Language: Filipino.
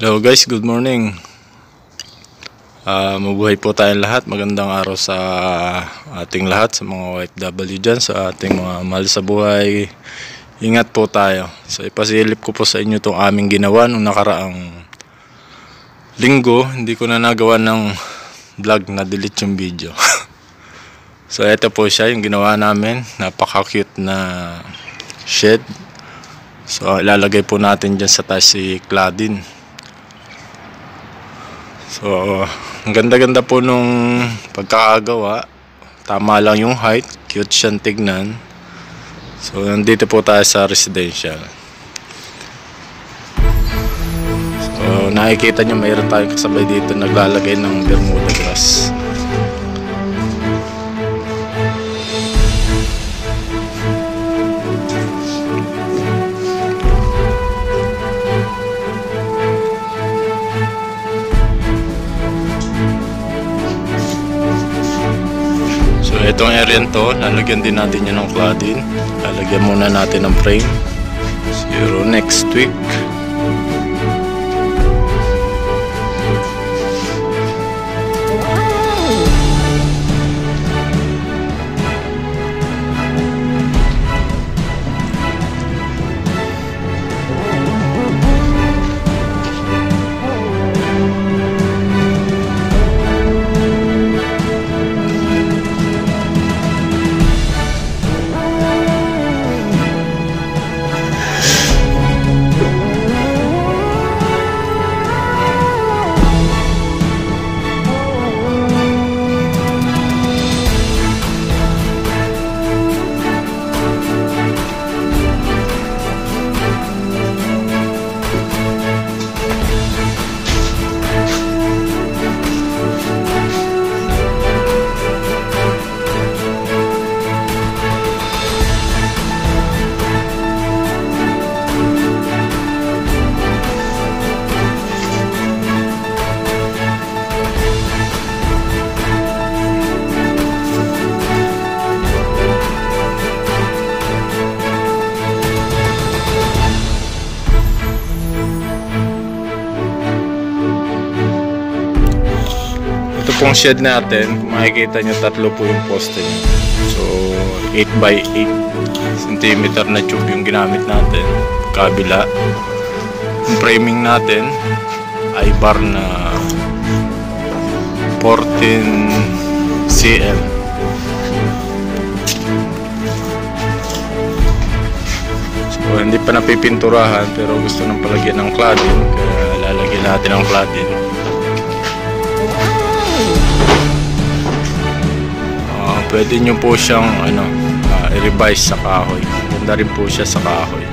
Hello guys, good morning. Mabuhay po tayong lahat. Magandang araw sa ating lahat, sa mga OFW dyan, sa ating mga mahal sa buhay. Ingat po tayo. So ipasilip ko po sa inyo itong aming ginawa nung nakaraang linggo. Hindi ko na nagawa ng vlog, na delete yung video. So ito po siya, yung ginawa namin. Napaka-cute na shed. So ilalagay po natin dyan sa taas si Claudine. So, ang ganda-ganda po nung pagkakagawa. Tama lang yung height. Cute siyang tignan. So, nandito po tayo sa residential. So, nakikita nyo mayroon tayong kasabay dito naglalagay ng Bermuda grass. Itong area to, lalagyan din natin yan ng cladding. Lalagyan muna natin ng frame. Siguro next week. Ito pong shed natin, kung makikita nyo, tatlo po yung poste nyo. So 8x8 cm na tube yung ginamit natin. Kabila, yung framing natin ay bar na 14 cm. So hindi pa napipinturahan, pero gusto nang palagyan ng cladding, kaya lalagyan natin ng cladding. Pwede nyo po siyang i-revise sa kahoy. Ganda rin po siya sa kahoy.